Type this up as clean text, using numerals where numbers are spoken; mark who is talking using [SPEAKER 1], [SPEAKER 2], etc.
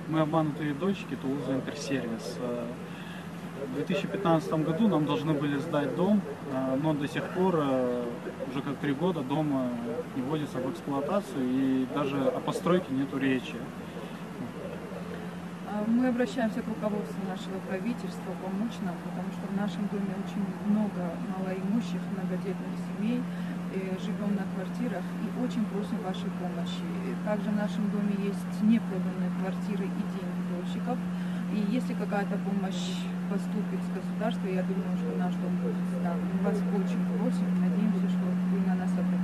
[SPEAKER 1] Мы обманутые дочки Тулуза Интерсервис. В 2015 году нам должны были сдать дом, но до сих пор, уже как 3 года, дом не вводится в эксплуатацию, и даже о постройке нету речи.
[SPEAKER 2] Мы обращаемся к руководству нашего правительства помочь нам, потому что в нашем доме очень много малоимущих, многодетных семей, живем на квартирах и очень просим вашей помощи. Также в нашем доме есть непроданные квартиры и деньги дольщиков. И если какая-то помощь поступит с государства, я думаю, что наш дом будет сдан. Мы вас очень просим, надеемся, что вы на нас обратитесь.